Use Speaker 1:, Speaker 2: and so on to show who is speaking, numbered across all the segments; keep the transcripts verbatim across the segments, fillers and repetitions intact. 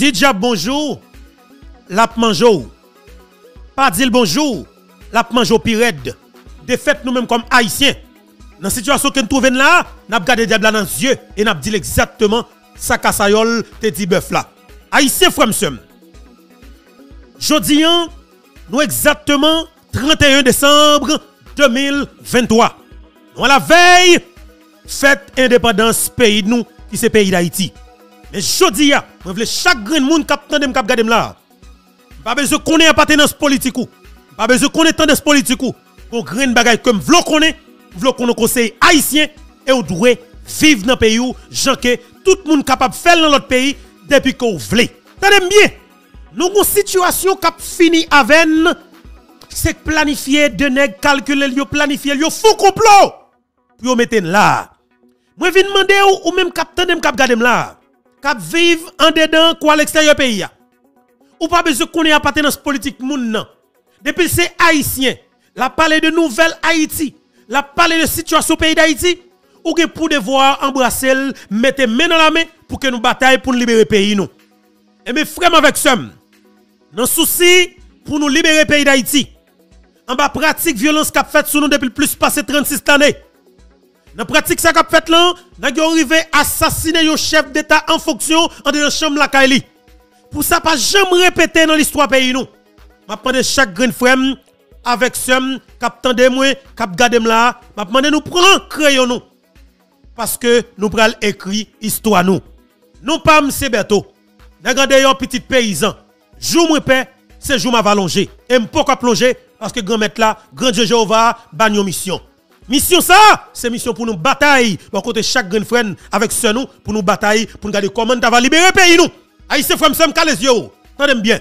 Speaker 1: Didja bonjour, lap manjou. Pas dire bonjour, lap manjou pired. De fait nous-mêmes comme haïtiens, dans la situation que nous trouvons là, nous avons gardé diable dans les yeux et nous avons dit exactement ça kassayol te dit bœuf là. Haïtiens frère jodi nous exactement trente et un décembre deux mille vingt-trois. Nous à la veille fête indépendance pays de nous qui c'est pays d'Haïti. Mais jodi a, je veux chaque grand monde qui tande me regarder là. Pas besoin connaître appartenance politique ou, pas besoin connaître tendance politique ou pour grand bagay comme vlo connaît, vlo connaît conseil haïtien et ou doit vivre dans pays où gens que tout le monde capable faire dans l'autre pays depuis qu'on vle. Tendez bien. Nous avons une situation qui a fini avec c'est planifier de nèg calculer yo planifier yo fou complot pour mettre là. Moi viens demander ou, ou même capitaine dem cap garder là. Cap vivre en dedans quoi l'extérieur pays. Ou pas besoin qu'on ait appartenance politique moun nan. Depuis c'est haïtien, la parler de nouvelle Haïti, la parler de situation pays d'Haïti, ou que pour devoir embrasser, mettre main dans la main pour que nous bataille pour nous libérer pays nous. Et mes frères avec somme, dans souci pour nous libérer pays d'Haïti. En bas pratique violence qu'a fait sur nous depuis plus passé trente-six années. Dans pratique ça qu'a fait là, n'a arrivé assassiner un chef d'état en fonction en de chambre la Kaili. Pour ça pas jamais répéter dans l'histoire pays nous. M'a demandé chaque grand frère avec somme cap tande moi, cap garder là, m'a demandé nous prendre crayon nous. Parce que nous pral écrit histoire nous. Non pas monsieur Berto. Regardez un petit paysan. Jour moi paix, c'est jour m'a allongé. Et m'po ka plonger parce que grand maître là, grand Dieu Jéhovah bagno mission. Mission ça, c'est mission pour nous bataille. Bon côté chaque grand frère avec ce nous pour nous bataille pour nous garder comment t'as va libérer pays nous. Haïtien frère m'sem ka les yeux. Tendez bien.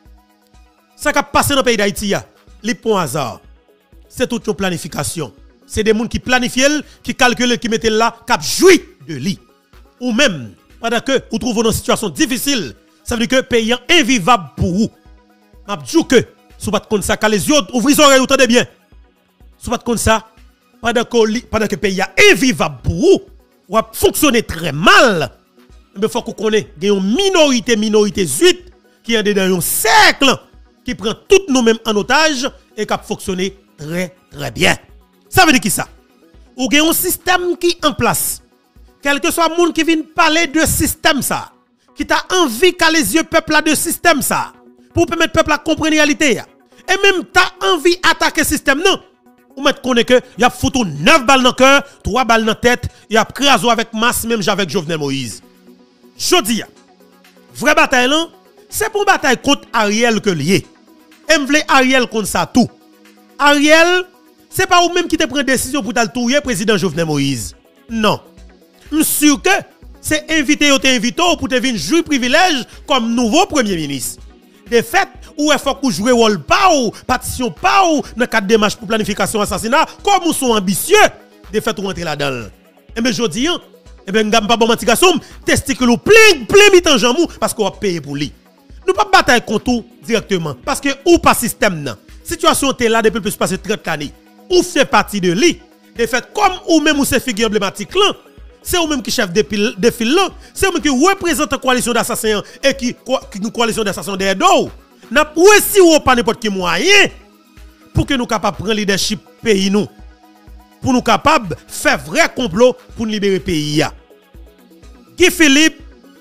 Speaker 1: Ça qui a passé dans le pays d'Haïti, les points hasard. C'est toute une planification. C'est des gens qui planifient, qui calculent, qui mettent là, qui jouent de lui. Ou même, pendant que vous trouvez dans une situation difficile, ça veut dire que le pays est invivable pour vous. Je dis que, si vous ne comme ça, quand les yeux ouvrent les oreilles, vous entendez bien. Si vous ne comme ça, pendant que, pendant que le pays est invivable pour vous, vous fonctionnez très mal. Il faut qu'on connaisse une minorité, minorité zuite, qui est dans un cercle, qui prend toutes nous-mêmes en otage et qui a fonctionné très très bien. Ça veut dire qui ça? Ou il y a un système qui est en place. Quel que soit le monde qui vient parler de système ça, qui t'a envie qu'à les yeux peuple là de système ça, pour permettre peuple à comprendre la réalité. Et même t'as envie d'attaquer le système non. Ou mettre connaît que y a foutu neuf balles dans le cœur, trois balles dans la tête, y a crasé avec masse même avec Jovenel Moïse. Jodi, vraie bataille là, c'est pour bataille contre Ariel que lié. Et m'vle Ariel contre ça tout. Ariel, c'est pas ou même qui te prend décision pour t'al touyer président Jovenel Moïse. Non. M'sur que c'est invité ou te invité pour te venir jouer privilège comme nouveau premier ministre. De fait, ou il faut que jouer rôle pas ou partition pas ou dans cadre démarche pour planification assassinat comme ou sont ambitieux. De fait, ou rentrer là-dedans. Et bien jodi, et bien m'gam pas bon mentigasson, testicule ou plein plein mitan jamou parce qu'on va payer pour lui. Nous pas bataille contre tout directement parce que ou pas système nan. Situation est là depuis plus passé trente années. Ou fait partie de lui. De fait comme ou même ou c'est figure emblématique là, c'est ou même qui chef de file là, c'est ou même qui représente la coalition d'assassins et qui une coalition d'assassins derrière nous. N'a ou si ou pas n'importe quel moyen pour que nous capable prendre leadership pays nous. Pour nous capable faire vrai complot pour nous libérer pays ya. Guy Philippe,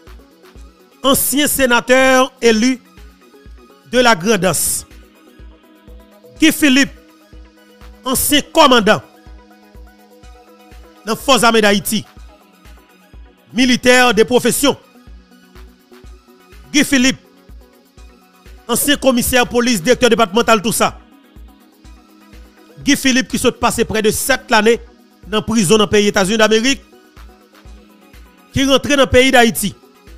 Speaker 1: ancien sénateur élu de la Grandance. Guy Philippe, ancien commandant dans les Forces armées d'Haïti, militaire de profession. Guy Philippe, ancien commissaire police, directeur départemental, tout ça. Guy Philippe qui s'est passé près de sept années dans la prison dans le pays des États-Unis d'Amérique, qui est rentré dans le pays d'Haïti.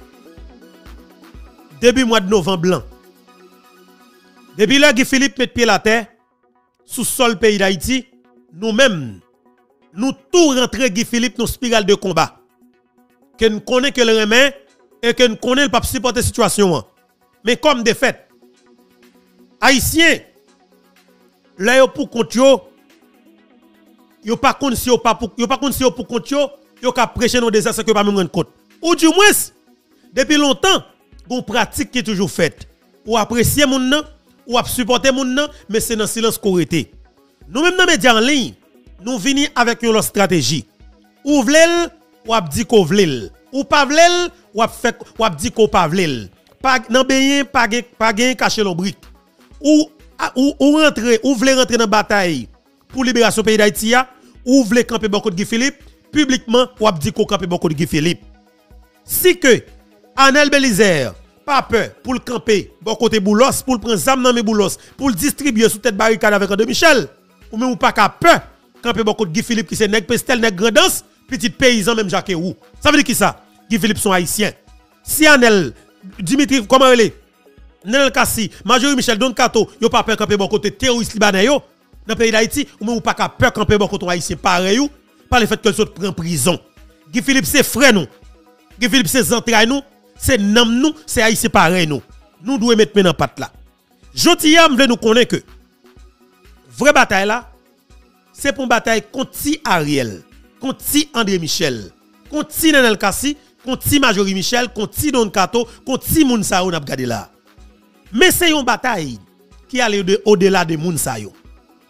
Speaker 1: Début mois de novembre blanc. Depuis là, Guy Philippe met pied la terre, sous sol pays d'Haïti, nous-mêmes, nous tout rentré Guy Philippe dans spirale de combat. Que nous connaissons que le remet et que nous connaissons pas supporter la situation. Mais comme de fait, Haïtiens, là, yo pour compte yo, yo pas compte si yo pas pour, yo pas compte si yo pour compte yo, yo ka prêcher nos désastres que pas même rendre compte. Ou du moins, depuis longtemps, une pratique qui est toujours faite. Ou apprécier moun nan, ou supporter moun nan, mais c'est dans silence qu'on était. Nous même dans les médias en ligne, nous venons avec une stratégie. Ou vlel, ou ap di ko vlel. Ou pas vlel, ou ap fait ou ap di ko pas vlel. Pas nan beyen, pas gen, pas gen cacher l'ombrique. Ou ou ou rentrer, ou vle rentrer dans bataille pour libération pays d'Haïti, ou vle camper beaucoup de Guy Philippe, publiquement ou ap di ko camper beaucoup de Guy Philippe. Si que Anel Belizer pas peur pour le camper bon côté Boulos, pour le prendre zam dans mes Boulos, pour le distribuer sous tête barricade avec André Michel, ou même ou pas ka peur camper beaucoup de Guy Philippe qui c'est nèg pestel nèg grandance, petit paysan même Jacques Roux. Ça veut dire qui ça? Guy Philippe sont haïtiens. Si Anel Dimitri comment elle est? Nenel Kassi, Majorie Michel Don Kato, yo pas peur camper bon côté terroriste libanais yo dans le pays d'Haïti, ou même ou pas ka peur camper bon côté haïtien pareil ou par le fait que les autres prennent prison. Guy Philippe c'est frère nous. Guy Philippe c'est entrailles nous, c'est nam nous, c'est haïtien pareil nous. Nous devons mettre maintenant patte là. Jotia m'veut nous connaître que vraie bataille là, c'est pour une bataille contre Ariel, contre André Michel, contre Nenel Kassi, contre Majorie Michel, contre Don Kato, contre Mounsa on a regardé là. Mais c'est une bataille qui allait au-delà de Mounsa yo.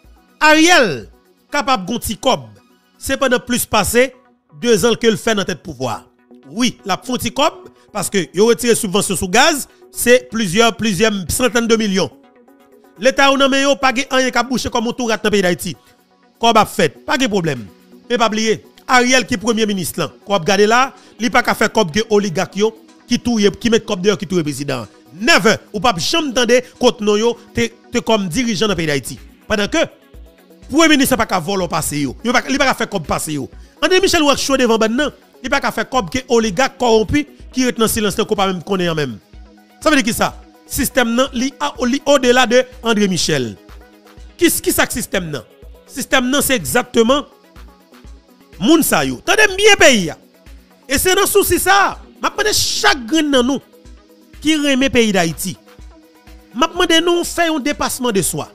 Speaker 1: Ariel capable gonti cob, c'est pendant plus passé deux ans que le fait dans tête pouvoir. Oui, la fonti cob parce que yo retiré subvention sous gaz, c'est plusieurs plusieurs centaines de millions. L'état ou nan men yo pas gen rien ka boucher comme tout rat dans pays d'Haïti. Cob a fait, pas de problème. Mais pas oublier, Ariel qui premier ministre là, cob gade là, li pas ka faire cob ge oligarque yo qui touye qui met cob dehors qui touye président. Never ou pas jamais tande côté non yo te, te comme dirigeant dans pays d'Haïti. Pendant que premier ministre pas ka voler passer yo. Il pas il pas ka faire cob passer yo. André Michel ou chaud devant ban nan, il pas ka faire cob que oligarque corrompu qui est dans silence ko pas même connaît même. Ça veut dire qui ça? Système nan li au-delà de André Michel. Qui qui ça système nan? Système nan c'est exactement moun sa yo. Tendez bien pays. Et c'est dans souci ça. M'a demandé chaque grain nan nous qui remet pays d'Haïti. M'a demandé nous faire un dépassement de soi.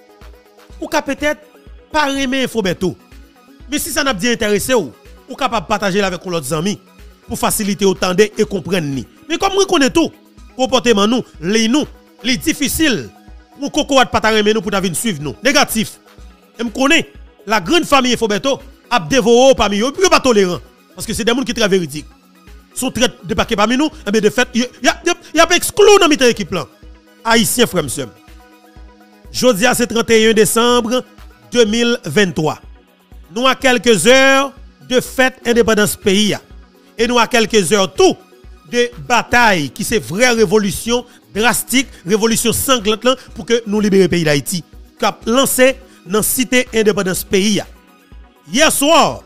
Speaker 1: Ou ka peut-être pas remet info beto. Mais si ça n'a bien intéressé ou, ou capable partager avec l'autre amis pour faciliter autant de et comprendre ni. Mais comme on connaît tout, comportement nous, les nous, les difficiles pour coco pas ta remet nous pour ta venir suivre nous. Négatif. Et me connaît la grande famille Fobeto a dévoré parmi eux, puis pas tolérant parce que c'est des gens qui très véridiques. Sont très débarqués parmi nous, mais de fait, il y a il y a pas exclu dans notre équipe là. Haïtien frère monsieur. Jeudi c'est trente et un décembre deux mille vingt-trois. Nous à quelques heures de fête indépendance pays et nous à quelques heures tout de bataille qui c'est vraie révolution drastique, révolution sanglante là, pour que nous libérer le pays d'Haïti. Cap lancé dans cité indépendance pays. Hier soir,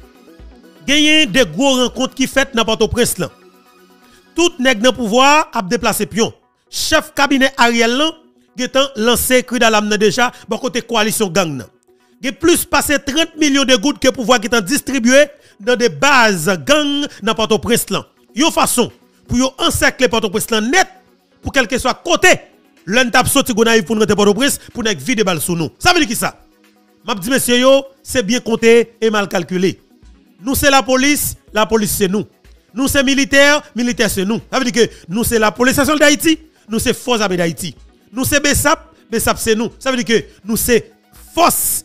Speaker 1: gagné des gros rencontres qui fait dans Port-au-Prince là. Tout nèg dans pouvoir a déplacé pion. Chef cabinet Ariel là, getan lancé cri d'alarme déjà bon côté coalition gang nan. Ge plus passé trente millions de gouttes que pouvoir getan distribué dans des bases gang dans Port-au-Prince là. Yon façon pour yon encercler Port-au-Prince là net pour quel que soit côté l'un tap sorti gonaïve pour rentrer Port-au-Prince pour nèg vide balle sous nous. Ça veut dire qui ça? M'a dit messieurs yo, c'est bien compté et mal calculé. Nous c'est la police, la police c'est nous. Nous c'est militaire, militaire c'est nous. Ça veut dire que nous c'est la police nationale d'Haïti, nous c'est force armée d'Haïti. Nous c'est B S A P, B S A P c'est nous. Ça veut dire que nous c'est force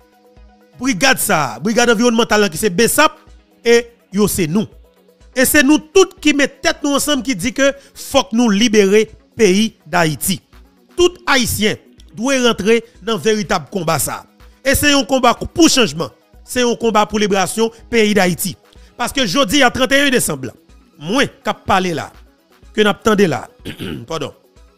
Speaker 1: brigade ça, brigade environnementale qui c'est B S A P et yo c'est nous. Et c'est nous toutes qui mettons tête nous ensemble qui dit que faut que nous libérer pays d'Haïti. Tout haïtien doit rentrer dans un véritable combat ça. Et c'est un combat pour changement. C'est un combat pour libération pays d'Haïti. Parce que jeudi à trente et un décembre, moi qui parler là, que n'attendez là. Pardon.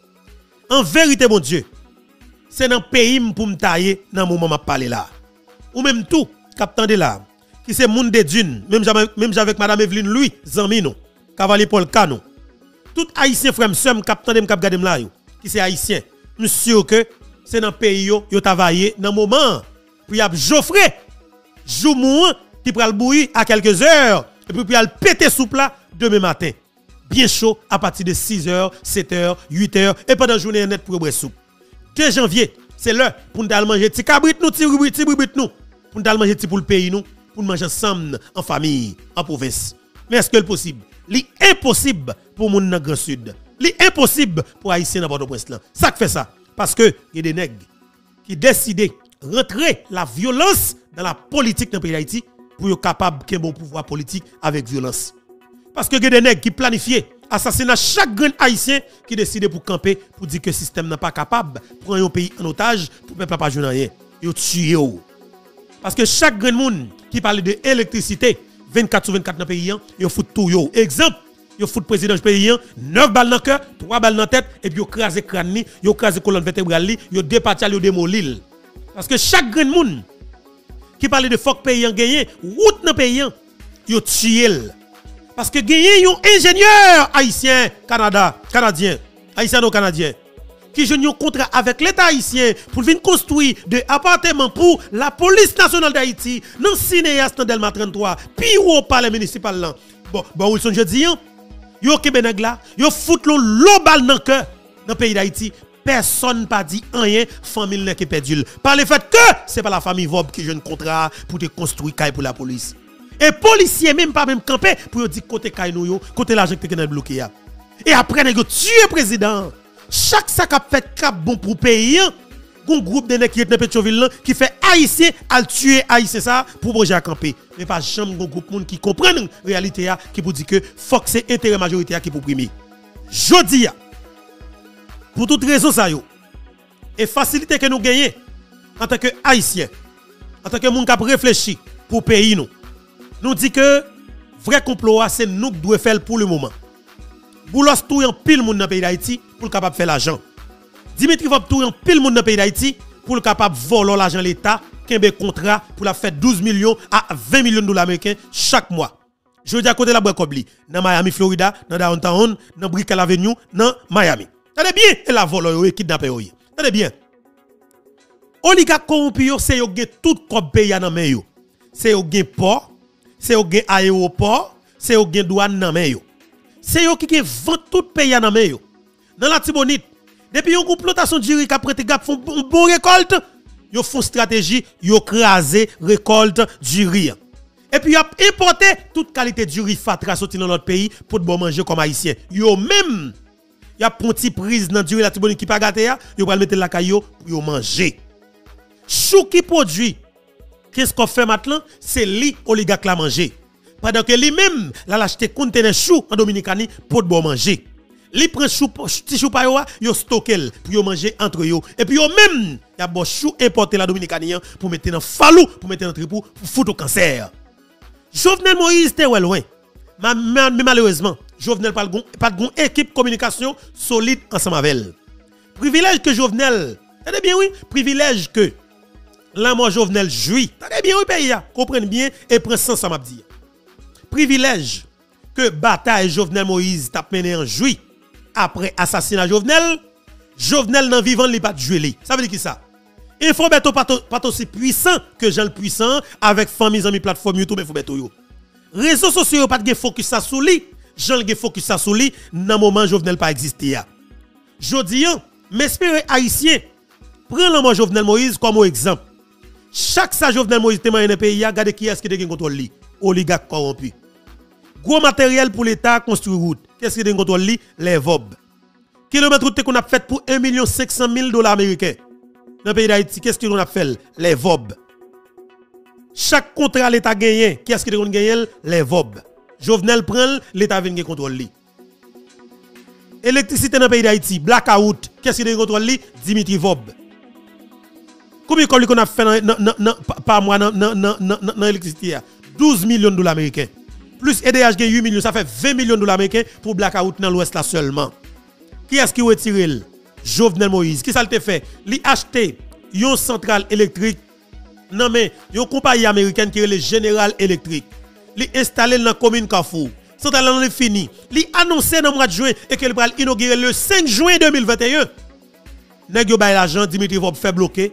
Speaker 1: En vérité mon Dieu, c'est dans le pays pour me tailler dans le moment où je parle là. Ou même tout qui attendez là, qui c'est monde de Dune, même même avec madame Evelyne Louis, Zamino, Cavalier Paul Cano. Tout haïtien frère sœur qui attendez me regarder là qui c'est haïtien. Monsieur que c'est dans le pays yo yo travailler dans le moment puis y a Geoffrey Joumou qui pral bouillir à quelques heures et puis puis al péter sous plat demain matin. Bien chaud à partir de six heures, sept heures, huit heures et pendant journée net pour boire soupe. deux janvier, c'est l'heure pour nous aller manger petit cabrit nous, petit bribrit nous, pour nous aller manger petit pour le pays nous, pour nous manger ensemble en famille, en province. Mais est-ce que c'est possible? C'est impossible pour moun dans Grand Sud. C'est impossible pour Haïtien dans Port-au-Prince là. Ça fait ça parce que il y a des nègres qui décident rentrer la violence dans la politique dans le pays d'Haïti pour être capable de bon pouvoir politique avec violence. Parce que il y a des nègres qui planifient assassiner chaque grand Haïtien qui décide pour camper pour dire que le système n'est pas capable de prendre un pays en otage pour ne pas jouer rien. Ils tuent. Parce que chaque grand monde qui parle de électricité vingt-quatre sur vingt-quatre dans le pays, ils foutent tout. Yo. Exemple, ils foutent le président du pays, neuf balles dans le cœur, trois balles dans la tête, et puis ils crasent le crâne, ils crasent la colonne vertébrale, ils départent, ils démolissent. Parce que chaque grand monde qui parle de fuck pays gagné, route dans le pays, ils tuent. Parce que gagné un ingénieur haïtien, Canada, canadien, haïtiano-canadien, qui joue un contrat avec l'État haïtien pour venir construire des appartements pour la police nationale d'Haïti dans le cinéaste dans Delma trente-trois, puis au palais municipal là. Bon, bon, Wilson, je dis, yo Kebeneg là, yo fout l'eau balle dans le cœur dans le pays d'Haïti. Personne pas dit rien, famille n'est qui perdu. Par le fait que c'est pas la famille Vob qui joue un contrat pour te construire caille pour la police. Et policiers même pas même camper pour dire côté caille nous yo, côté l'argent qui est bloqué. Et après nèg tuer président. Chaque sac a fait cap bon pour pays, un groupe de nèg qui est dans Pétionville qui fait haïtien à tuer haïtien ça pour projet à camper. Mais pas jamais un groupe monde qui comprennent réalité qui pour dire que faut que c'est intérêt majoritaire qui pour primer. Jodi pour toute raison ça yo et facilité que nous gagnons en tant que haïtien, en tant que monde qui a réfléchi pour pays nous. Nous dit que vrai complot c'est nous qui devons faire pour le moment. Boulos tout en pile monde dans le pays d'Haïti pour capable faire l'argent. Dimitri va tout en pile monde dans le pays d'Haïti pour capable voler l'argent l'État, kembe contrat pour la faire douze millions à vingt millions de dollars américains chaque mois. Je dis à côté la Brekobli, dans Miami, Florida, dans Downtown, dans Brickell Avenue, dans Miami. Tenez bien, et la vole et kidnappé yo. Tenez bien. Oligarque corrompu c'est yo gen tout comme pays dans main yo. C'est yo gen port, c'est yo gen aéroport, c'est yo gen douane dans main yo. C'est yo qui vend tout pays dans main yo. Dans la Tibonite, depuis yon plantation de riz qui prêté gap font bon récolte, yo font stratégie, yo craser récolte du riz. Et puis yo importé toute qualité du riz fatra sorti dans notre pays pour bon manger comme haïtien. Yo même y a une petite prise dans du riz la Tibonite qui pas gâté yo va mettre la caillou pour yo manger. Chou qui produit qu'est-ce qu'on fait maintenant? C'est li oligarque la manger. Pendant que lui-même, la l'acheter conteneur chou en Dominicanie pour bon manger. Li prend chou petit chou pa yo, yo stockel pour yo manger entre yo. Et puis yo même, y a bon chou importé la Dominicanie pour mettre dans falou, pour mettre dans tripou pour foutre au cancer. Jovenel Moïse était loin. Mais malheureusement, Jovenel pas pas de équipe communication solide ensemble avec elle. Privilège que Jovenel, attendez bien oui, privilège que l'amour Jovenel jouit. Attendez bien oui pays, comprenez bien et prend sens ça m'a dit. Privilège que bataille Jovenel Moïse t'a mené en juillet après assassinat Jovenel, Jovenel nan vivant li pas joué. Ça veut dire qui ça? Info Beto pas aussi puissant que Jean le Puissant avec famille amis plateforme YouTube Info Beto yo. Réseaux sociaux pas de focus ça sous lui, Jean le focus ça sous lui dans moment Jovenel pas existé ya. Jodi m'espérer haïtien prend l'amour Jovenel Moïse comme exemple. Chaque sa Jovenel Moïse te dans pays ya, regardez qui est-ce qui te contrôle li, oligarque corrompu. Gros matériel pour l'État construire route. Qu'est-ce qui est contrôle li? Les V O B. Kilomètre route qu'on a fait pour un million cinq cent mille dollars américains. Dans le pays d'Haïti, qu'est-ce qu'on a fait? Les V O B. Chaque contrat l'État gagne, qu'est-ce qui est gagné? Les V O B. Jovenel prend, l'État vient contrôle li. Électricité dans le pays d'Haïti, blackout, qu'est-ce qui est contrôle li? Dimitri V O B. Combien qu'on a fait par mois dans l'électricité? douze millions de dollars américains. Plus E D H gagne huit millions, ça fait vingt millions de dollars américains pour blackout dans l'ouest là seulement. Qui est-ce qui retire? Jovenel Moïse. Qui ça le fait? Li acheté une centrale électrique. Non mais, une compagnie américaine qui est le General Electric. Li installé dans la commune Carrefour. Centrale là est fini. Li annoncé dans le mois de juin et qu'elle va inaugurer le cinq juin deux mille vingt et un. Nèg yo bay l'argent, Dimitri Vob fait bloquer.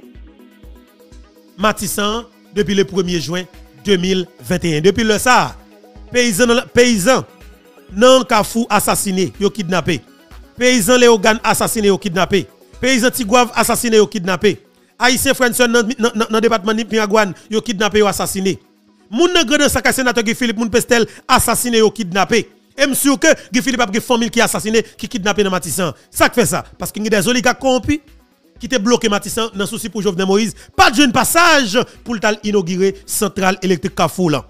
Speaker 1: Matissan depuis le premier juin deux mille vingt et un. Depuis le ça, paysan paysan nan Kafou assassiné, yo kidnappé. Paysan Léogan assassiné, yo kidnappé. Paysan Tigouave assassiné, yo kidnappé. Haïtien François dans le département de Piagouane, yo kidnappé, yo assassiné. Moun nan grand sénateur Philippe Moun Pestel assassiné, yo kidnappé. Et je suis sûr que Guy Philippe a une famille qui a assassiné, qui kidnappé dans Matissan. Ça qui fait ça. Parce qu'il y a des oligarques corrompus qui te bloqué Matissan dans le souci pour Jovenel Moïse. Pas de jeune passage pour inaugurer centrale électrique Carrefour là.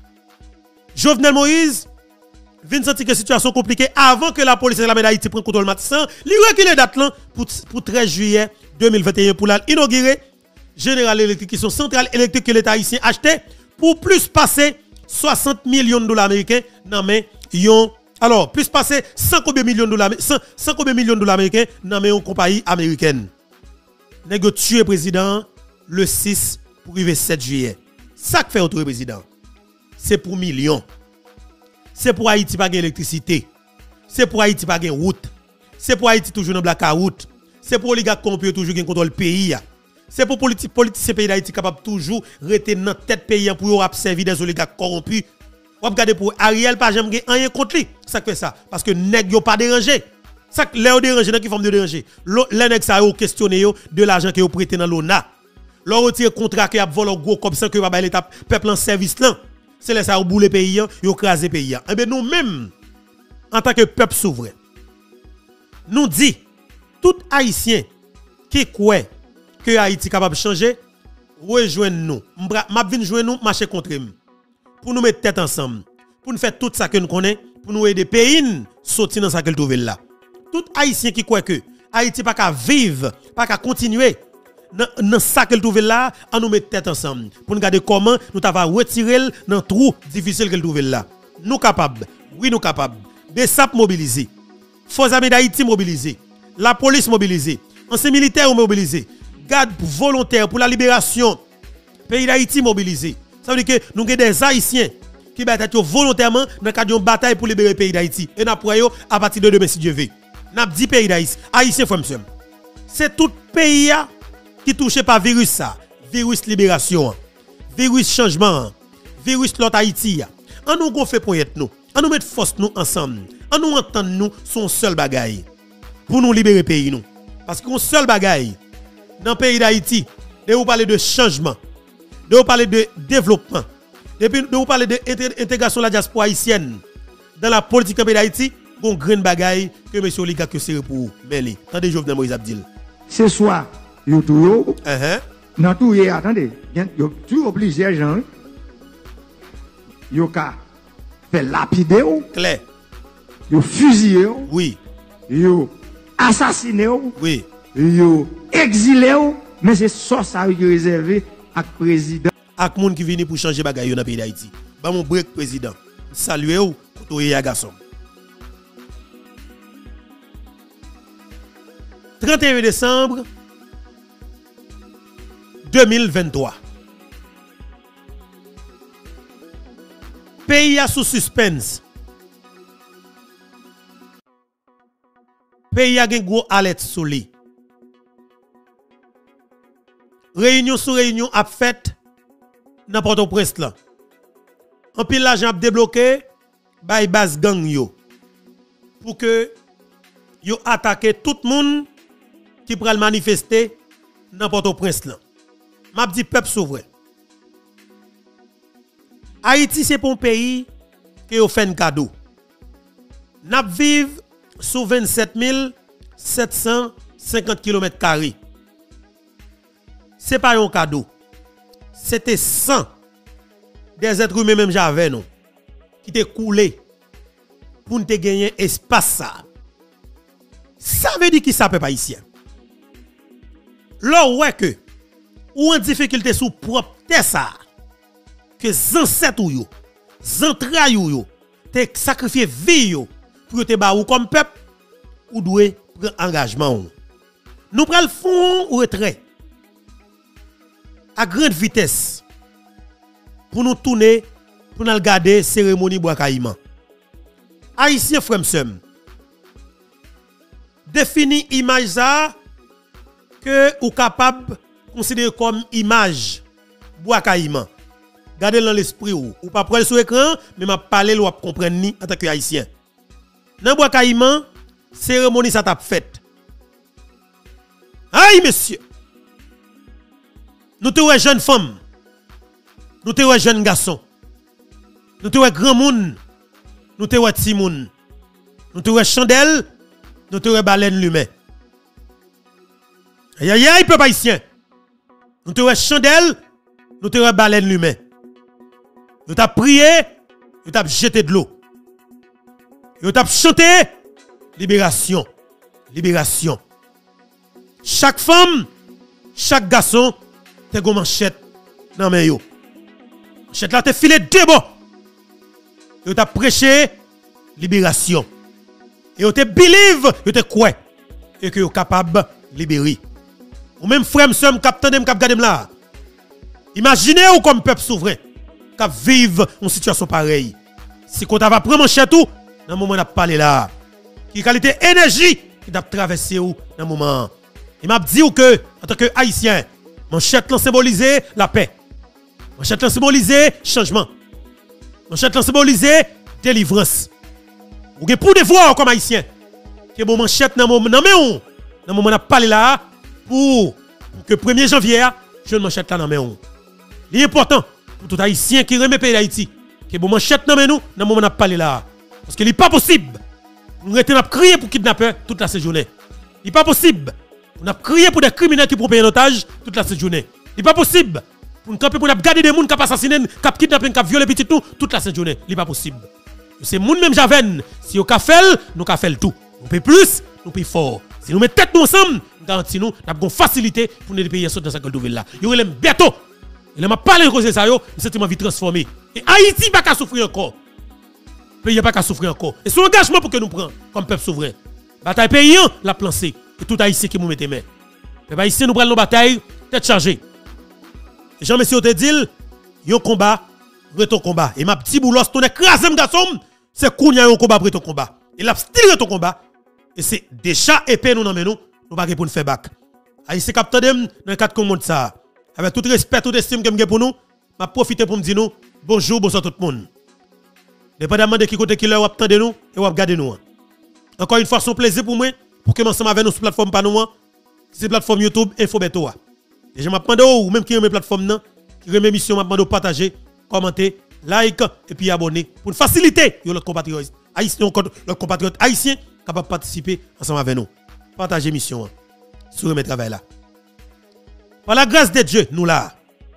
Speaker 1: Jovenel Moïse vient sentir que la situation compliquée avant que la police et la d'Haïti prenne contrôle Matissan. Il recule date là pour, pour treize juillet deux mille vingt et un pour inaugurer Général électrique qui sont centrales électriques que l'État haïtien acheté pour plus passer soixante millions de dollars américains dans mais yon alors plus passer cent millions de dollars cent millions de dollars américains dans mais une compagnie américaine. Nèg tué président le six pour arriver sept juillet. Ça que fait autre président. C'est pour millions. C'est pour Haïti pas gain électricité. C'est pour Haïti pas gain route. C'est pour Haïti toujours dans blackout. C'est pour oligarques corrompus toujours gain contrôle pays. C'est pour politique politiciens pays d'Haïti capable toujours rester dans tête pays pour observer des oligarques corrompus. On regarder pour Ariel pas jamais rien contre lui. Ça fait ça parce que nèg yo pas dérangé. Ça que les dérangé dans qui forme de déranger. Les nèg ça yo questionné de l'argent que yo prêté dans l'O N A. Leur retire contrat qui a volé gros comme ça que va l'état peuple en service là. C'est là ça yo boule pays yo craser pays. Et ben nous même en tant que peuple souverain nous dit tout haïtien qui croit que Haïti capable de changer, rejoignez nous. M'a vinn joindre nous marcher contre nous. Pour nous mettre tête ensemble, pour nous faire tout ça que nous connaissons, pour nous aider pays sortir dans ça qu'elle trouve là. Tout haïtien qui croit que Haïti pas qu'à vivre, pas qu'à continuer dans ça qu'elle trouve là, à nous mettre tête ensemble pour nous regarder comment nous t'ava retirer dans trou difficile qu'elle trouve là. Nous capables, oui nous capables. Des S A P mobilisés, forces armées d'Haïti mobilisées, la police mobilisée, anciens militaires mobilisés. Garde volontaire pour la libération pays d'Haïti mobilisé. Ça veut dire que nous avons des Haïtiens qui battent volontairement dans le cadre d'une bataille pour libérer le pays d'Haïti. Et nous avons à partir de demain si Dieu veut. Nous avons dix pays d'Haïti. Haïtiens, c'est tout pays qui touché par virus ça. Virus libération, virus changement, virus l'autre Haïti. On nous gonfle pour être nous. On nous mettre force nous ensemble. On nous entendre nous son seul bagaille pour nous libérer le pays nous. Parce qu'on seul bagaille dans le pays d'Haïti, de vous parler de changement, de vous parler de développement, de vous parler d'intégration de la diaspora haïtienne dans la politique du pays d'Haïti, bon grain bagaille que M. Oligarque c'est pour Meli. Attendez, Jovenel Moïse Abdil.
Speaker 2: Ce soir, yo tout yo,
Speaker 1: uh-huh.
Speaker 2: Dans tout yo, attendez, yo tout obligé gens, yo ka fait lapider ou,
Speaker 1: clair,
Speaker 2: yo fusiller ou,
Speaker 1: oui,
Speaker 2: yo assassiner ou,
Speaker 1: oui.
Speaker 2: Yo exilé ou, mais c'est ça ça réservé à président.
Speaker 1: Ak moun qui vient pour changer bagaille dans le pays d'Haïti. Ba mon break président. Saluez ou koto ya garçon. trente et un décembre deux mille vingt-trois. Pays a sous suspense. Pays a gen gros alerte sous lui. Réunion sur réunion a fait dans Port-au-Prince là. En pile l'argent a débloqué by base gang yo pour que yo attaque tout le monde qui pral manifester dans Port-au-Prince là. M'a dit peuple souverain. Haïti c'est pour un pays que yo fait un cadeau. N'a vive sous vingt-sept mille sept cent cinquante kilomètres carrés. Ce n'est pas un cadeau. C'était cent des êtres humains, même j'avais, non, qui t'est coulé pour te gagner espace. Ça. ça veut dire qui ça peut pas ici. Là, ouais que, ou en difficulté sous propre terre ça, que zancêtre ou yo, zantraille ou yo, te sacrifié vie yo, pour te ba ou comme peuple, ou doit prendre engagement. Nous prenons le fond ou retrait à grande vitesse pour nous tourner pour nous regarder cérémonie bois caïman. Haïtien frère m'sem défini image ça que ou capable considérer comme image bois caïman. Gardez dans l'esprit ou ou pas prendre sur écran mais m'a parler ou comprendre ni en tant que haïtien. Dans bois caïman cérémonie ça t'a fait. Aïe monsieur. Nous te ouais jeune femme. Nous te ouais jeune garçon. Nous te ouais grand monde. nous te wè Timoun, nous te wè Chandelle, nous te wè Baleine Lumet. Aïe aïe aïe, peuple haïtien. Nous te wè Chandelle, nous te wè Baleine Lumet. Nous t'a prié, nous t'a jeté de l'eau. Nous t'a chanté libération, libération. Chaque femme, chaque garçon, te go manchette dans main yo. Manchette là te filé deux bon. Yo t'a prêché libération. Et yo te believe, yo te croit et que yo capable de libérer. Ou même frère m'sem k'ap tande m'k'ap gade là. Imaginez ou comme peuple souverain k'ap vivre une situation pareille. Si qu'on va prendre manchette tout dans le moment n'a parlé là. Qui qualité énergie qui t'a traversé ou dans le moment. Il m'a dit que en tant que haïtien, manchette là symbolisé la paix. Manchette là symbolisé changement. Manchette là symbolisé délivrance. Ou gen pour devoir comme haïtien. Que bon manchette dans moment nan men dans moment n'a parlé là pour que premier janvier je manchette là dans men. Il est important pour tout haïtien qui remet pays d'Haïti que bon manchette dans men nous dans moment n'a parlé là parce que il est pas possible nous rester n'a crier pour kidnapper toute la journée. Il est pas possible on a crié pour des criminels qui prennent en otage toute la journée. Il est pas possible pour nous camper pour garder des gens qui assassiné, qui kidnappé, qui violé petit nous toute la journée. Il est pas possible. C'est moun même Javen. Si on ka fait, nous ka fait tout. Nous paye plus, nous paye fort. Si nous mettons tête nous ensemble, garantis nous, nous avons facilité pour nous payer ça dans cette nouvelle là. Yo relève bientôt. Il m'a parlé de cause ça yo, c'est ma vie transformée. Et Haïti pas qu'à souffrir encore. Pays pas qu'à souffrir encore. Et son engagement pour que nous prenions comme peuple souverain. Bataille paysan la plancé et tout haïtien qui nous mette main. Peuple haïtien nous prenons nos batailles tête chargée. Jean monsieur te dit, yo combat, reton combat. Et ma petit boulos ton écrasé garçon, c'est kounya yon combat pour ton combat. Et la style ton combat. Et c'est déjà épée nous dans nous, nous pas pour nous faire back. Haïtien capteur dans le cadre comme monde ça. Avec tout respect, tout estime que m'gè pour nous, m'a profiter pour me dire nous bonjour, bonsoir tout le monde. Dépendamment de qui côté qui leur attendez nous et ou garder nous. Encore une fois, c'est un plaisir pour moi pour que ensemble avec nous sur plateforme pas nous, c'est plateforme YouTube Infobeto. Et je m'attends ou même qui remet plateforme nan, qui remet mission m'attends partager, commenter, like et puis abonner pour faciliter notre compatriotes haïtiens, notre compatriotes haïtiens capable de participer ensemble avec nous. Partager mission sur mes travail là. Par la grâce de Dieu, nous là,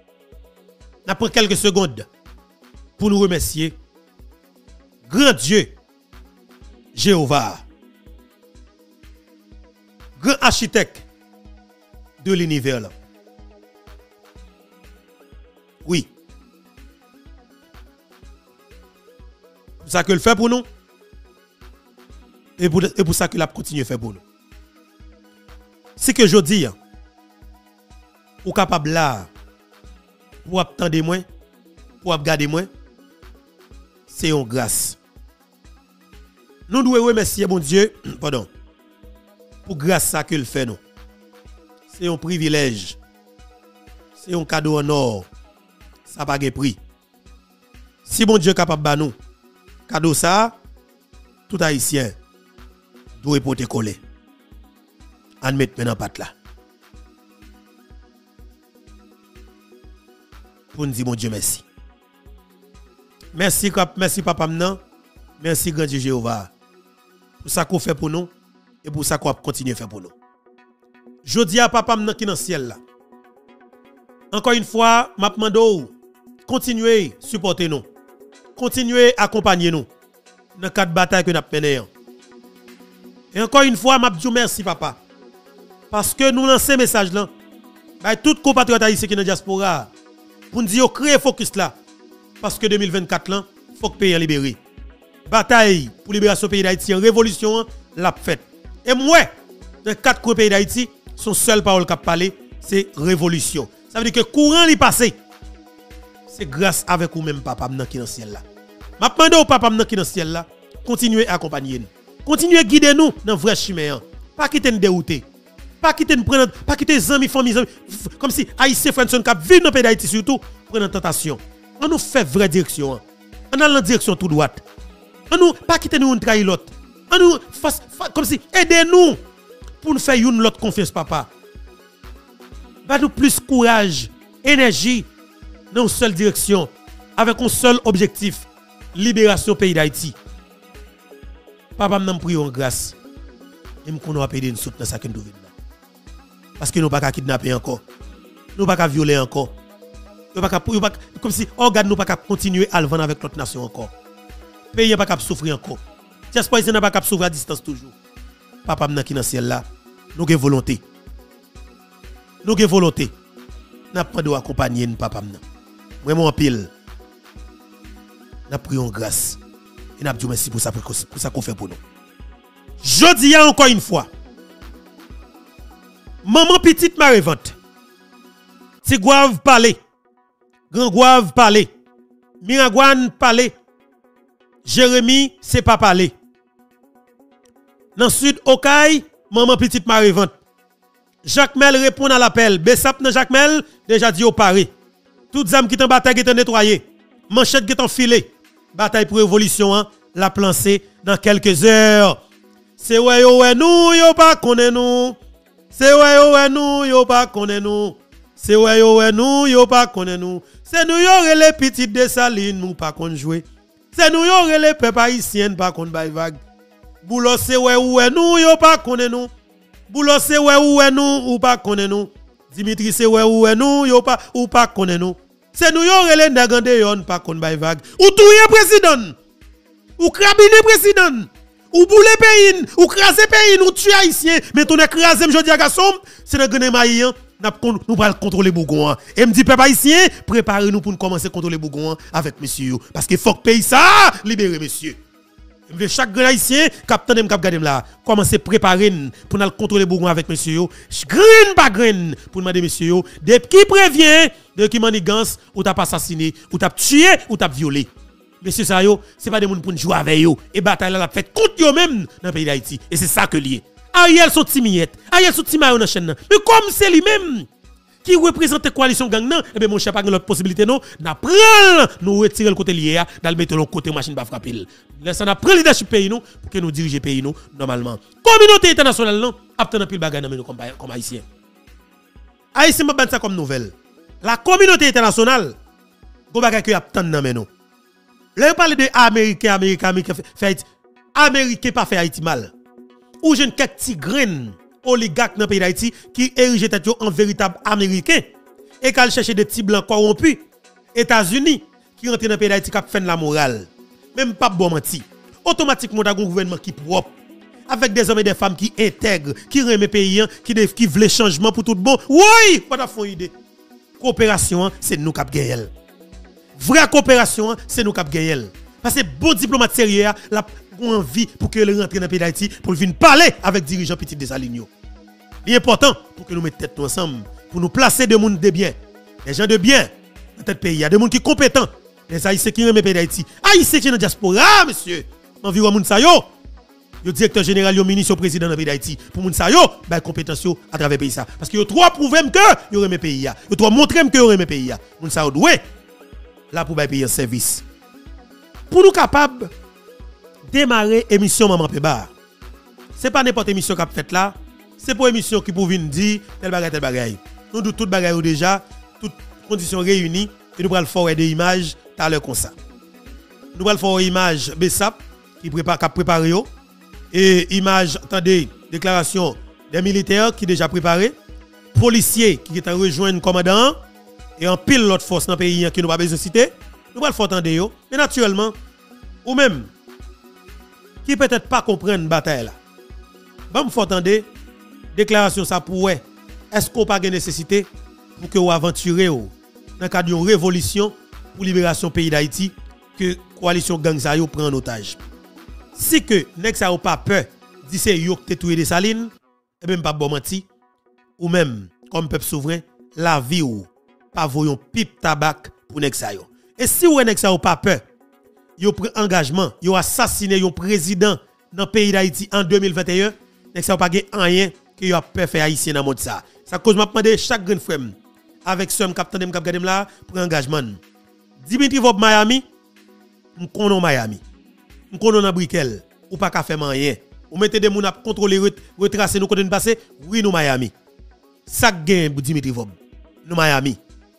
Speaker 1: nous prenons quelques secondes pour nous remercier. Grand Dieu, Jéhovah, grand architecte de l'univers. Oui. C'est ça que le fait pour nous. Et pour, et pour ça qu'il a continué à faire pour nous. C'est que je dis, ou capable là, pour attendre moins, pour garder moins, c'est une grâce. Nous devons remercier mon Dieu, pardon, pour grâce ça qu'il fait nous. C'est un privilège. C'est un cadeau en or. Ça n'a pas de prix. Si mon Dieu est capable de nous, cadeau ça, tout haïtien doit porter coller. En mettre maintenant patte là. Pour nous dire mon Dieu merci. Merci, merci papa maintenant. Merci grand Dieu Jéhovah. Pour ça qu'on fait pour nous et pour ça qu'on va continuer à faire pour nous. Je dis à papa maintenant qui est dans le ciel là. Encore une fois, m'a demandé continuez à supporter nous. Continuez à accompagner nous dans quatre batailles que nous avons menées. Et encore une fois, m'a dit merci papa. Parce que nous lançons ce message là. Bah tout compatriotes haïtiens qui dans la diaspora pour nous dire créer focus là. Parce que deux mille vingt-quatre là, il faut que le pays soit libéré. Bataille pour libération du pays d'Haïti, révolution, l'a fait. Et moi, dans quatre coins pays d'Haïti, son seule parole qui a parlé, c'est révolution. Ça veut dire que le courant est passé. C'est grâce avec vous-même, papa, qui est dans le ciel là. Je demande au papa qui est dans le ciel là, continuez à accompagner nous. Continuez à guider nous dans le vrai chemin. Pas quitter nous dérouter. Pas quitter nous prendre, pas quitter les amis, familles, comme si Haïtien, François, qui vivent dans le pays d'Haïti surtout, prennent tentation. On nous fait vraie direction. On a la direction tout droite. On nous pas quitter nous trahir l'autre. On nous fasse comme si aidez-nous pour nous faire une l'autre confiance papa. Ba nous plus courage, énergie dans une seule direction avec un seul objectif, libération pays d'Haïti. Papa m'a prié en grâce. Et m'konn va payer une soute dans ça que nous vivons là. Parce que nous pas qu'à kidnapper encore. Nous pas qu'à violer encore. Nous pas qu'à comme si organe nous pas qu'à continuer à le vendre avec l'autre nation encore. Pays pas qu'à souffrir encore. Diaspora n'a pas qu'à souffrir à distance toujours. Papa m'a qui dans ciel là, nous avons volonté. Nous avons volonté. N'a pas de accompagner papa m'a. Vraiment en pile. N'a prié en grâce. Et n'a dit merci pour ça pour ça qu'on fait pour nous. Je dis encore une fois. Maman petite m'a revente. C'est Gouave parler. Grand Gouave parler. Miragouane parler. Jérémy c'est pas parler. Dans sud Okaï, maman petite m'a revente. Jacques Mel répond à l'appel. Bessap dans Jacques Mel déjà dit au paré. Toutes âmes qui t'en bataille qui t'en nettoyé. Manchette qui t'en filé. Bataille pour révolution hein, la plancer dans quelques heures. C'est ouais yo ouais nous yo pas connaît nous. C'est ouais yo ouais nous yo pas connaît nous. C'est ouais yo ouais nous yo pas connaît nous. C'est nous yo les petites de Saline nous pas qu'on jouer. C'est nous yo les peuple haïtien pas qu'on bail vague. Boulot c'est ouais ouais nous yo pas connaît nous. Boulot c'est ouais ouais nous ou pas connaît nous. Dimitri c'est ouais ouais nous yo pas ou pas connaît nous. C'est nous yo les nègande yon pas qu'on bail vague. Ou touye président. Ou crabine président. Ou boule pays, ou craser pays, ou tuer haïtien, mais ton écrasé me jodi à garçon, c'est dans grenade maï nous va contrôler Bougon. Et me dit peuple haïtien, préparez-nous pour nous commencer à contrôler Bougon avec monsieur parce que faut que pays ça libérer monsieur. Je chaque grand haïtien capitaine me cap garder là, commencer préparer pour nous contrôler Bougon avec monsieur green pas green pour demander monsieur de qui prévient de qui manigance ou t'a assassiné ou t'a tué ou t'a violé. Monsieur ça yo, c'est pas des gens pour jouer avec yo et bataille la fait contre yo même dans le pays d'Haïti et c'est ça que lié. Ariel sont timiettes, Ariel sont timayo dans chaîne. Mais comme c'est lui même qui représente la coalition gang nan, et bien mon cher pas l'autre possibilité non, n'a prend nous retirer le côté lié dans mettre le côté machine pas frapper. Laisse n'a prend leadership pays nous pour que nous diriger pays nous normalement. Communauté internationale non, aptena pile bagay nan nous comme comme haïtien. Haïtien m'a ça comme nouvelle. La communauté internationale go bagay que aptena nan nous. Là, on parle de Américain, Américain, Américain, fait Américain pas fait Haïti mal. Ou j'ai quelques petits graines oligarques dans le pays d'Haïti qui érigent tête en véritable Américain et qui chercher des petits blancs corrompus. États-Unis qui rentrent dans le pays d'Haïti qui fait la morale. Même pas bon menti. Automatiquement, on a un gouvernement qui est propre. Avec des hommes et des femmes qui intègrent, qui remettent le pays, qui, qui veulent changement pour tout le monde. Oui, pas de idée. Coopération, c'est nous qui avons gagné. Vraie coopération, c'est nous qui avons gagné. Parce que bon diplomate sérieux, la envie pour que le rentre dans le pays d'Haïti pour venir parler avec dirigeants petits de Saligno. Il est important pour que nous mettions tête ensemble, pour nous placer des gens de bien, des gens de bien dans notre pays. Il y a des gens qui sont compétents, des Haïtiens qui aiment le pays d'Haïti. Haïtiens qui sont dans la diaspora, monsieur. Environ moun sa yo. Le directeur général, le ministre, le président dans le pays d'Haïti. Pour moun sa yo, ben compétence à travers le pays. Parce que yo trois prouvé que yo aime le pays. Yo trois montré que yo aime le pays. Moun sa yo doué. Là pour payer un service. Pour nous capables démarrer émission Maman Pébar. Ce n'est pas n'importe émission qu'a fait là, c'est pour émission qui pour venir dire tel bagay tel bagay. Nous tout bagay déjà, toutes conditions réunies et nous allons faire des images à l'heure comme ça. Nous allons faire une image Bessap qui prépare qui préparé et image attendez déclaration des militaires qui déjà préparé, policiers qui est rejoindre commandant et en pile l'autre force dans le pays qui nous pas besoin de citer. Nous allons faire attendre yo, mais naturellement ou même qui peut-être pas comprendre bataille là. Bon, faut attendre déclaration ça pour est-ce qu'on pas de nécessité pour que vous aventurez dans le cadre d'une révolution pour libération pays d'Haïti que coalition gang ça yo prend en otage. Si que nek ça pas peur dit c'est yo qui tué des salines et même pas bon menti ou même comme peuple souverain la vie ou pas voyons pipe tabac pour nek ça yo. Et si ou nek ça pas peur yo pris engagement, yo assassiné un président dans le pays d'Haïti en deux mille vingt et un, nek ça pas gen rien que yo a peur faire haïtien dans monde ça. Ça cause m'a demandé chaque grand frère avec ce capitaine m'k'ap gade là pour engagement. Dimitri Vob Miami, m'konon Miami. M'konon dans Brickell ou pas ka faire rien. Ou mettez des moun à contrôler retracer nous côté passer, oui nous Miami. Ça gagne Dimitri Vob. Nous Miami.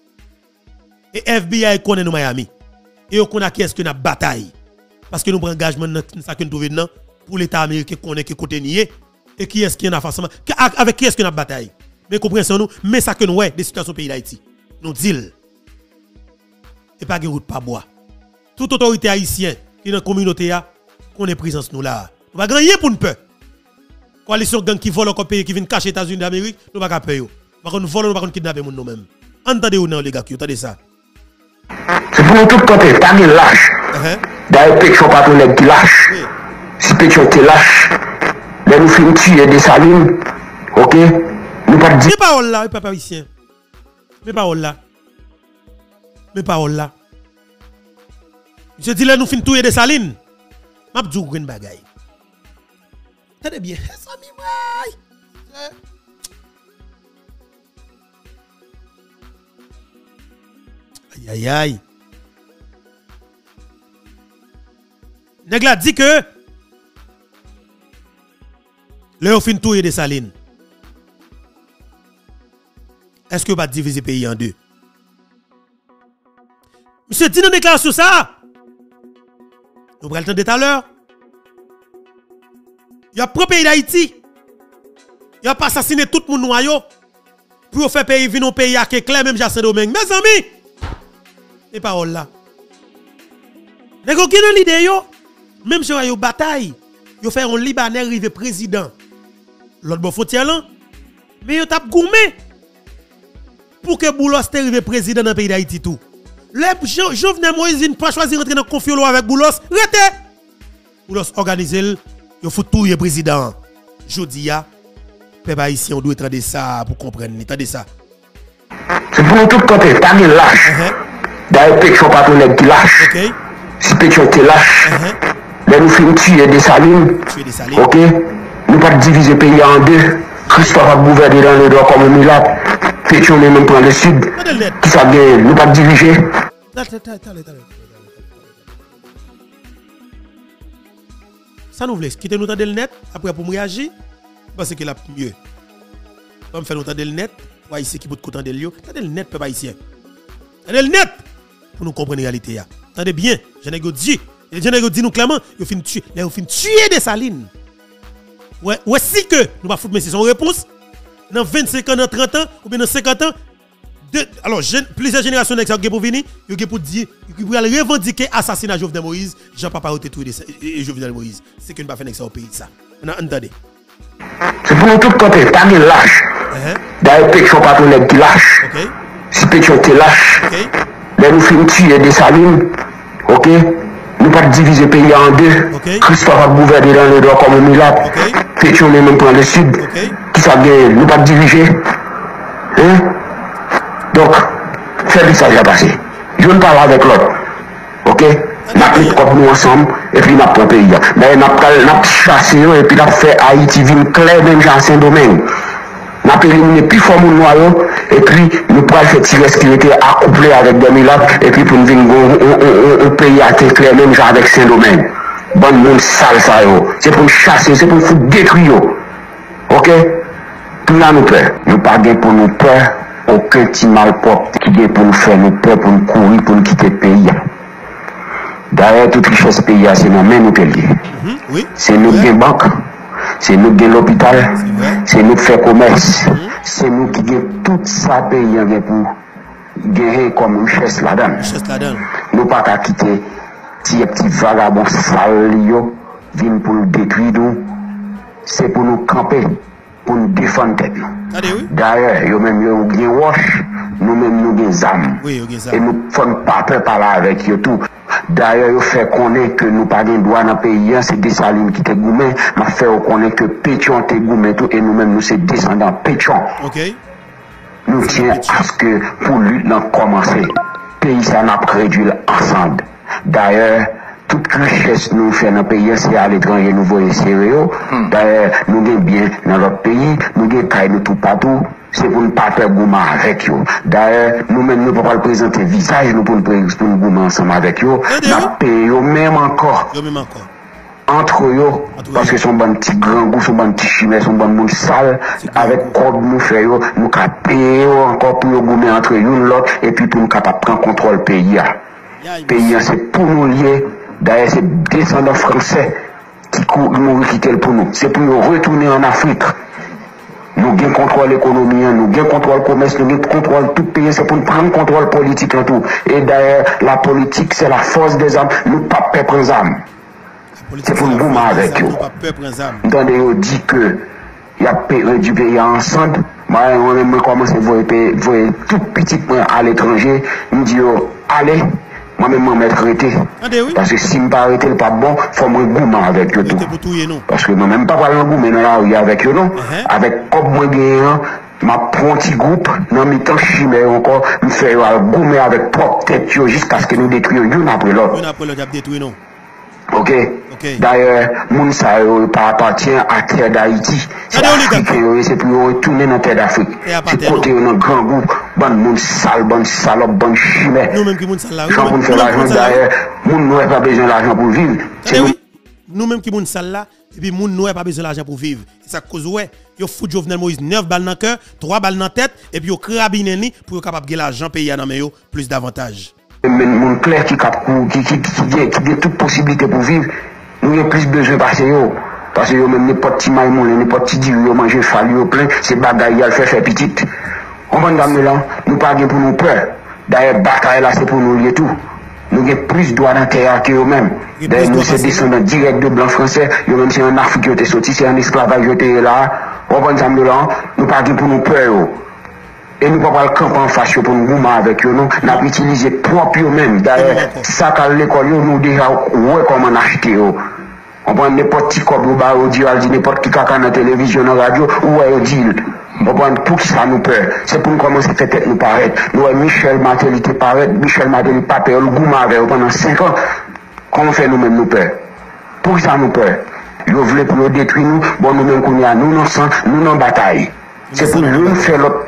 Speaker 1: Et F B I connaît nous Miami. Et on connaît qui est-ce que nous bataille. Parce que nous prenons engagement dans ça que nous trouvons dedans, pour l'État américain connaît que côté nié et qui est-ce qui en a face avec qui est-ce qu'on a bataille. Mais comprenez nous, mais ça que nous ouais des situations pays d'Haïti. Nous deal. Et pas de route pas bois. Toute autorité haïtienne qui dans la communauté a connaît présence nous là. Nous pas gagner pour nous peur. Coalition gang qui vole encore pays qui vient cacher les États-Unis d'Amérique, nous pas peur yo. Par contre nous volons nous pas kidnapper nous même. Entendez vous non les gars qui entendez ça.
Speaker 3: C'est pour nous tout côté, pas de lâche. D'ailleurs, Pétion pas pour les qui lâche. Si Pétion te lâche, là nous finissons tuer des salines. OK? Nous pas dire.
Speaker 1: Mes paroles là, papa haïtien. Mes paroles là. Mes paroles là. Je dis là nous finissons tuer des salines. M'a dit une bagaille. Tenez bien, ça mi moi. Aïe aïe aïe. Nèg la dit que le fin touyer des salines. Est-ce que vous va diviser le pays en deux? Monsieur dit dans déclaration ça. Nous prenons le temps de tout à l'heure. Il a pris le pays d'Haïti. Il a pas assassiné tout le monde noyau pour faire pays venir au pays à clair même Jacques Domingue. Mes amis, les paroles là. Nèg qui dans l'idée yo, même si yo bataille, yo fait un Libanais arrivé président. L'autre bon frontière là, mais yo tap gourmet pour que Boulos te arrivé président dans le pays d'Haïti tout. Le Jovenel Moïse vient pas choisir rentrer dans conflit avec Boulos, rete. Boulos organiser yo faut tout le président. Jodi a peuple haïtien on doit entendre ça pour comprendre, entendez ça.
Speaker 3: C'est pour nous tout côté, pas de lâche. D'ailleurs, Pétion pas pour les qui lâche. Si Pétion te lâche, là nous finissons tuer des salines. OK? Nous pas diviser le pays en deux. Christophe a gouverné dans le droit comme un miracle. Pétion même prend le sud. Qui ça bien, nous pas diriger.
Speaker 1: Ça nous voulait quitter nous le net après pour me réagir parce que là mieux. Comme faire nous le net pour ici qui peut content de lui. Tendez le net peuple haïtien. Tendez le net pour nous comprendre la réalité là. Tendez bien, je n'ai dit, je n'ai dit nous clairement, il fin tuer, il fin tuer des salines. Ouais, ouais si que nous pas foutre mais c'est son réponse dans vingt-cinq ans, dans trente ans ou bien dans cinquante ans. De, alors, plusieurs générations d'ex pour venir, ils pour dire, ils pour revendiquer l'assassinat de Jovenel Moïse, Jean-Papa a tué Jovenel Moïse. C'est qu'on ne va pas faire au pays ça. On a entendu.
Speaker 3: C'est pour nous tout côté, pas de lâche. D'ailleurs, Pétion pas pour les qui lâche. Si Pétion te lâche, là nous finissons tuer des salines. OK? Nous pas diviser le pays en deux. Christophe a gouverné dans le droit comme un miracle. Pétion même prend le sud. Qui ça bien, nous pas diriger. Hein? Donc, faire du ça déjà passé. Je ne parle avec l'autre. OK? Nous avons comme nous ensemble et puis nous avons pris le pays. Mais nous avons chassé et puis nous avons fait Haïti vine clair même dans Saint-Domingue. Nous avons éliminé plus fort mon noyau et puis nous avons fait tirer ce qui était accouplé avec des miracles et puis pour nous venir au pays à clair même avec Saint-Domingue. Bon monde sale ça. C'est pour nous chasser, c'est pour nous détruire. OK? Tout là nous peur. Nous pas pour nous peur. Aucun petit mal propre qui est pour nous faire nous peur, pour nous courir, pour nous quitter le pays. D'ailleurs, toute richesse pays, c'est nous mêmes nous liés. C'est nous qui avons banque, c'est nous qui avons l'hôpital, c'est nous qui faisons commerce, c'est nous qui avons tout ça pays pour gagner comme richesse là-dedans. Nous ne pouvons pas quitter ces petits vagabonds sales, viennent pour nous détruire, c'est pour nous camper. Pour nous défendre tête. D'ailleurs, nous même nous bien wash, nous même nous des âmes. Et nous ne faisons pas peur parler avec eux tout. D'ailleurs, nous fait connaître que nous pas de droit dans le pays, c'est des salines qui te goumé, mais fait connaître que Pétion te goumé tout et nous même nous c'est descendants Pétion. Nous tiens à ce que pour lui l'en commencer. Pays ça n'a pas réduit ensemble. D'ailleurs, toute richesse nous fait dans le pays, c'est à l'étranger, nous voyons sérieux. D'ailleurs, nous avons bien dans notre pays, nous avons taille nous tout partout. C'est pour ne pas faire gourmand avec eux. D'ailleurs, nous-mêmes, nous ne pouvons pas présenter visage, nous pour nous pour nous gourmand ensemble avec eux. Nous payons même encore. Entre eux, parce que sont bons petits grands goûts, sont bons petits chimères, sont bons monde sales. Avec quoi nous faisons, nous payons encore pour nous gourmand entre eux, l'autre, et puis pour nous capables de prendre contrôle du pays. Le pays, c'est pour nous lier. D'ailleurs, c'est descendants français qui nous quitter pour nous. C'est pour nous retourner en Afrique. Nous avons contrôle l'économie, nous avons contrôle le commerce, nous avons contrôle tout pays, c'est pour nous prendre contrôle politique en tout. Et d'ailleurs, la politique, c'est la force des âmes. Nous ne pas peur prendre âme. C'est pour nous boumer avec eux. Entendez, on dit que il y a du pays ensemble. Moi, moi-même, je commence à voir tout petit point à l'étranger. Je me dis, allez. Moi-même, je vais m'arrêter. Parce que si je ne pas arrêter, pas bon, il faut me goumer avec eux tout. Parce que moi-même, pas parler de goumer dans la rue avec eux, non. Avec comme moi, je prends un petit groupe, dans mes temps chimère encore, je fais goumer avec propre tête jusqu'à ce que nous détruisions l'une après l'autre.
Speaker 1: L'une après l'autre, détruit, non.
Speaker 3: Ok. Okay. D'ailleurs, moun sa yo appartient à terre d'Haïti. C'est africain, c'est pour retourner dans terre d'Afrique. C'est côté un grand groupe, bon moun sale, bon salope, bon chimère.
Speaker 1: Nous-mêmes qui moun sale là.
Speaker 3: Jean pour faire l'argent d'ailleurs, moun n'aurait pas besoin d'argent pour vivre.
Speaker 1: Nous-mêmes qui moun sale là, et puis moun n'aurait pas besoin d'argent pour vivre. C'est ça cause ouais, yo fout Jovenel Moïse neuf balles dans le cœur, trois balles dans la tête, et puis yo crabine ni pour capable de l'argent payer dans yo plus d'avantages.
Speaker 3: Mais mon clair qui cap qui qui qui a toute possibilité pour vivre. Nous avons plus besoin de passer. Parce que même les petits maïmons, les petits dires, ils mangent fallu au plein, c'est bagaille, ils fait faire petit. On va nous là, nous pas pour nous peur. D'ailleurs, bataille là, c'est pour nous lier tout. Nous avons plus de droits dans la terre que eux-mêmes. D'ailleurs, nous sommes descendants directs de blancs français, eux-mêmes c'est en Afrique qui ont été sortis, c'est en esclavage qui ont été là. On va nous là, nous pas pour nous peur. Et nous ne pouvons pas le camper en face pour nous goumer avec eux, non. Nous avons utilisé propre eux-mêmes. D'ailleurs, ça qu'à l'école, nous déjà, ouais, comment acheter. On prend n'importe qui comme au bar, au dit, n'importe qui caca dans la télévision, dans la radio, ou au deal. On prend tout ça nous peur. C'est pour nous commencer à faire tête nous paraître. Nous, Michel Martelly te paraît, Michel Martelly pas peur, le goût avec pendant cinq ans. Comment fait nous-mêmes nous peur? Pour ça nous peur. Ils veulent pour nous détruire nous, bon nous-mêmes qu'on y a, nous, nous, nous, en bataille. C'est pour nous faire l'autre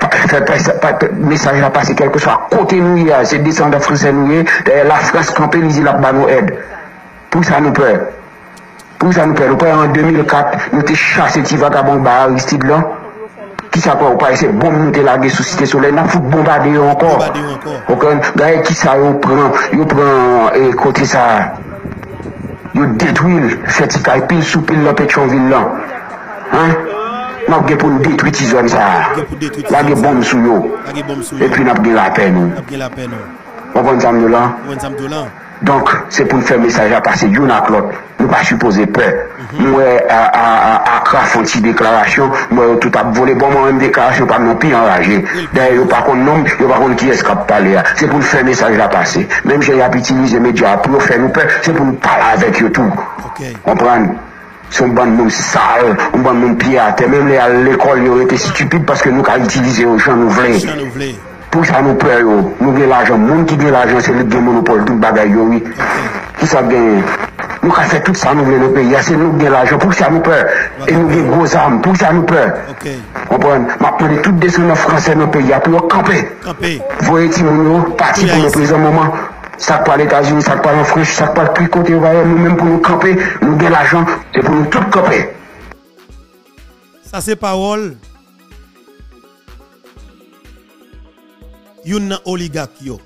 Speaker 3: message à passer quelque chose à côté nous, c'est descendants français nous, d'ailleurs la France campée, ils la bas nous aide. Pour ça nous peur. Pour ça nous peur. En deux mille quatre, nous avons chassé petit vagabond bar Aristide là. Qui ça quoi, pas essayer bombe nous lagué sous cité soleil, n'a faut bombarder encore. OK, gars qui ça on prend, on prend et côté ça. Yo détruit, fait ticaille pile sous pile dans Pétionville là. Hein? N'a pas pour nous détruire ces zones ça. La bombe sous yo. Et puis n'a pas la peine. N'a pas la peine. On va nous là. Donc, c'est pour nous faire message à passer d'une à l'autre. Nous ne pas supposer peur. Nous, à craft une déclaration, nous, tout a volé, bon, moi, une déclaration, pas non plus enragé. D'ailleurs, par contre, non, il n'y a pas contre qui est-ce qu'on parle. C'est pour nous faire message à passer. Même si j'ai utilisé les médias pour nous faire nous peur, c'est pour nous parler avec eux tout. Comprendre? Son bon monde sale, un bon monde pied à terre. Même à l'école, ils ont été stupides parce que nous avons utilisé aux gens nous voulons. Pour ça nous peur, nous avons l'argent. Le monde qui a l'argent, c'est le monopole, tout le bagage, oui. Qui ça gagne? Nous avons fait tout ça, nous voulons le pays. C'est nous qui avons l'argent. Pour ça nous peur. Et nous avons gros armes. Pour ça nous peur. Comprenez? Maintenant, tous les descendants français dans le pays, pour camper. Vous voyez, nous partis pour le présent moment. Ça pas les États-Unis, ça pas en France, ça pas le côté, nous-mêmes pour nous camper, nous avons l'argent, c'est pour nous tout camper.
Speaker 1: Ça, c'est parole. Yon nan oligarque yo.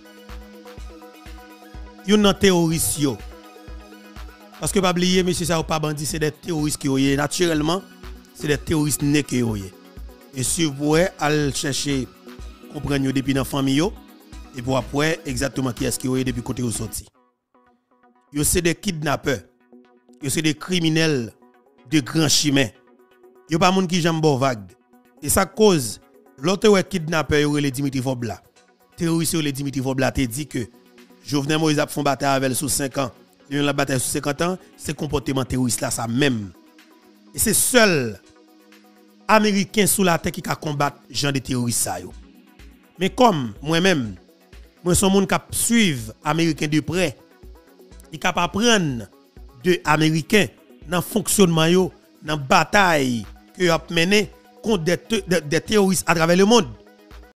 Speaker 1: Yon nan terroriste yo. Parce que pas oublier monsieur ça pas bandit, c'est des terroristes qui yo naturellement, c'est des terroristes nés qui yo. Et si vous pouvez aller chercher comprendre yo depuis dans famille yo et pour après exactement qui est-ce qui yo depuis côté yo sorti. Yo c'est des kidnappeurs. Yo c'est des criminels de grands chimères. Yo pas moun qui jambe vague. Et ça cause l'autre ouais kidnappeur yo le Dimitri Vobla. Terroriste le Dimitri Vobla te dit que Jovenel Moïse a fait bataille avec sous cinq ans. Il a bataille sous cinquante ans, c'est comportement terroriste là ça même. Et c'est seul américain sous la terre qui a combattre gens de terroristes ça yo. Mais comme moi-même, moi son monde qui suivre américain de près, il capable apprendre de américains dans fonctionnement yo, dans bataille que a mené contre des, des, des terroristes à travers le monde.